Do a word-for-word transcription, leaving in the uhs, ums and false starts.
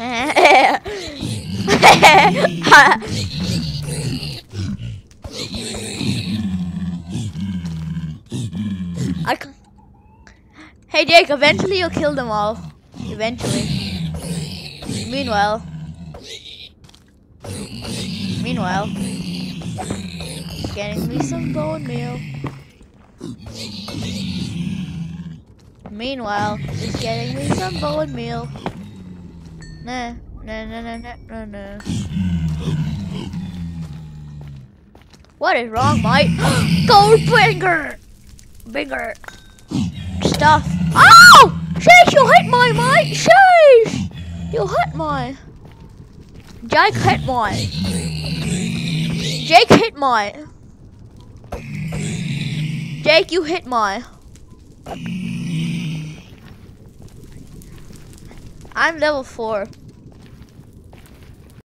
I c Hey Jake, eventually you'll kill them all. Eventually. Meanwhile. Meanwhile. Getting me some bone meal. Meanwhile, he's getting me some bone meal. Nah, nah, nah, nah, nah, nah, nah. What is wrong, mate? Go bigger! Bigger stuff. Oh! Sheesh, you hit my mate! Sheesh! You hit my. Jake hit my. Jake hit my. Jake, you hit my. I'm level four.